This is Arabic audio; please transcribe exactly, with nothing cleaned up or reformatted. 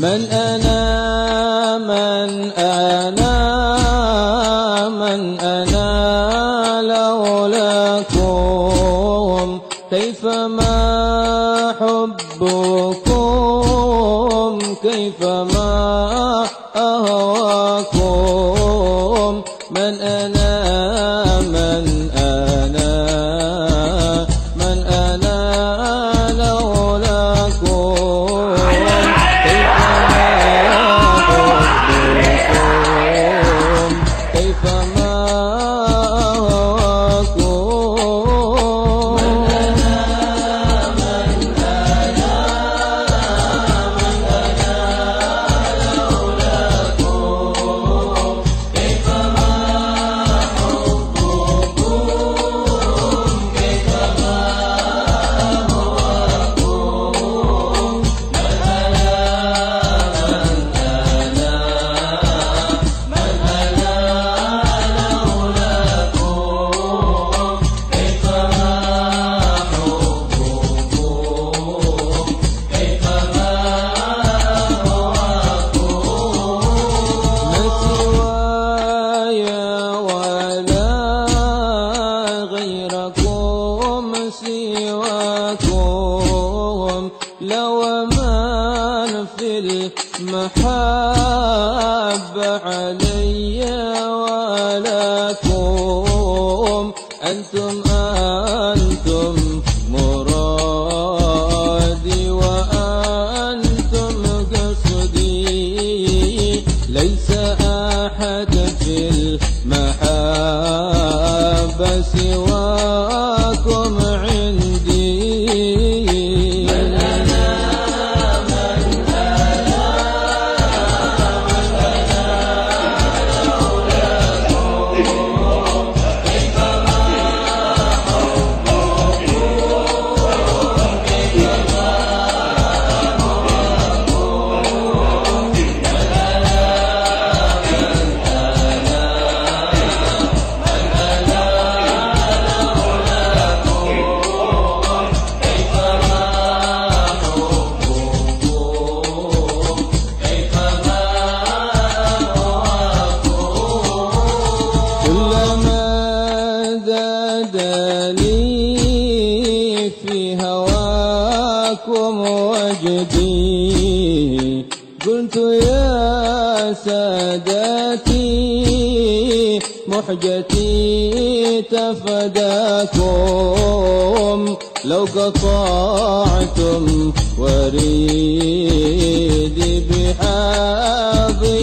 من أنا من أنا من أنا لولاكم كيفما حبكم كيفما أهواكم من أنا من أنا من أنا لولاكم كيفما حبكم كيفما أهواكم من أنا من أنا من أنا لولاكم كيفما حبكم كيفما أهواكم من أنا من أنا من أنا لولاكم كيفما حبكم كيفما أهواكم سواي ولا غيركم سواكم لو من في المحبة علي ولكم أنتم أنتم مرادي وأنتم قصدي ليس أحد في المحبة سواكم عندي من أنا من أنا من أنا لولاكم كيفما حبكم كيفما أهواكم من أنا من أنا من أنا لولاكم كيفما حبكم كيفما أهواكم كلما زاد لي في هواكم وجدي قلت يا سادتي محجتي تفداكم لو قطعتم وريدي بحاضر